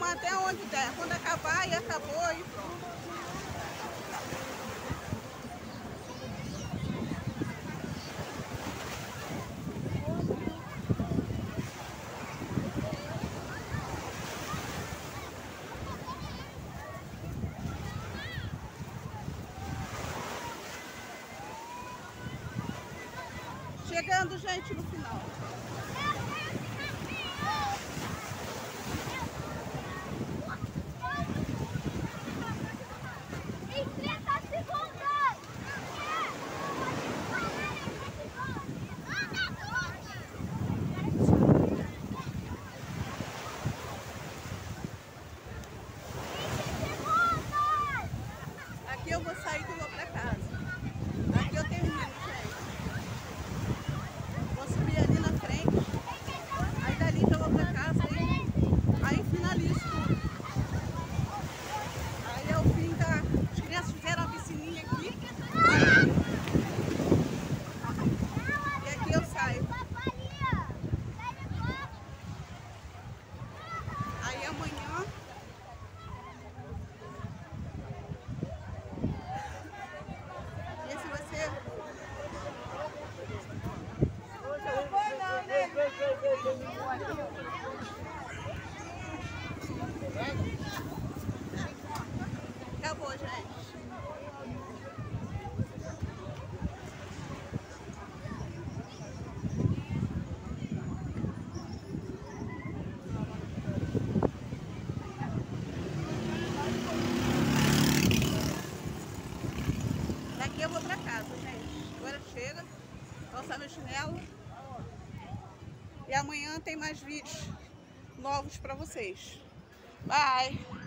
até onde der. Quando acabar, e acabou e pronto. Chegando, gente, no final. Aqui eu vou sair que eu vou pra casa. Aqui eu termino, gente. Vou subir ali na frente. Aí dali já vou pra casa. Aí finalizo tudo. Aí é o fim da... As crianças fizeram uma piscininha aqui. E aqui eu saio. Aí amanhã... Esse vai ser... Acabou, gente. Daqui eu vou pra casa, gente. Agora chega. Calçar meu chinelo. E amanhã tem mais vídeos novos pra vocês. Bye!